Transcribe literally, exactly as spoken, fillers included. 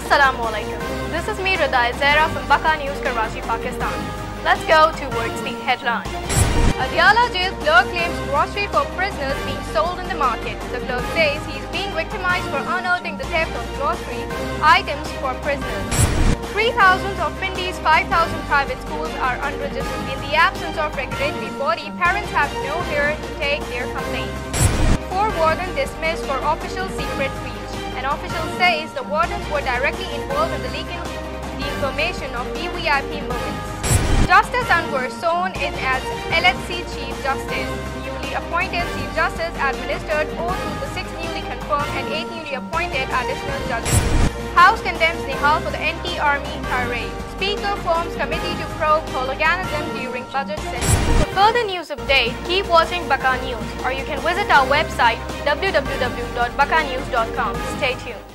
Assalamualaikum. This is me Rida Zaira from Baqa News, Karachi, Pakistan. Let's go towards the headline. Adiala jail clerk claims grocery for prisoners being sold in the market. The clerk says he is being victimized for unearthing the theft of grocery items for prisoners. three thousand of Pindi's five thousand private schools are unregistered. In the absence of regulatory body, parents have no ear to take their complaints. Four wardens dismissed for official secret breach. An official says the wardens were directly involved in the leaking the information of V V I P moments. Justice Anwar sworn in as L H C Chief Justice. Newly appointed Chief Justice administered oath to the six newly confirmed and eight newly appointed additional judges. House condemns Nihal for the anti-army tirade. Speaker forms committee to probe hooliganism during budget session. For further news update, keep watching Baqa News, or you can visit our website w w w dot baqa news dot com. Stay tuned.